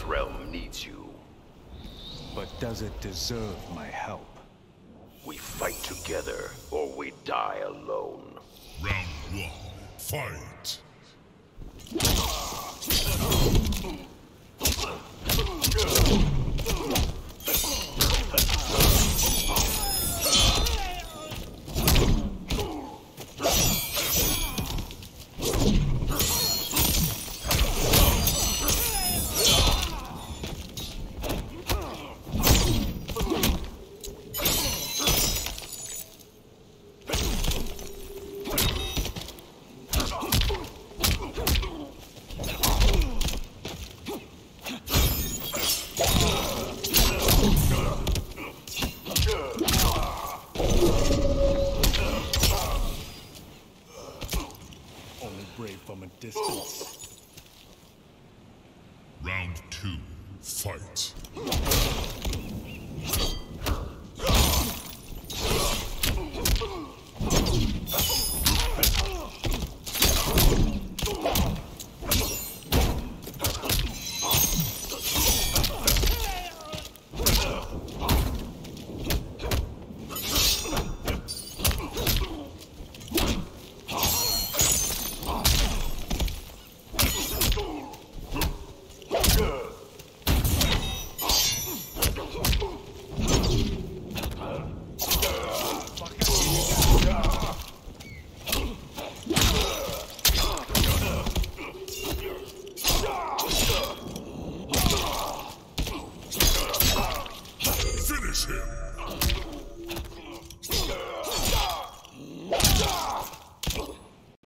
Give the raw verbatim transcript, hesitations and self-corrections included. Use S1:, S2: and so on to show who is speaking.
S1: Earth realm needs you.
S2: But does it deserve my help?
S1: We fight together, or we die alone.
S3: Round one, fight!
S2: From a distance.
S3: Round two, fight.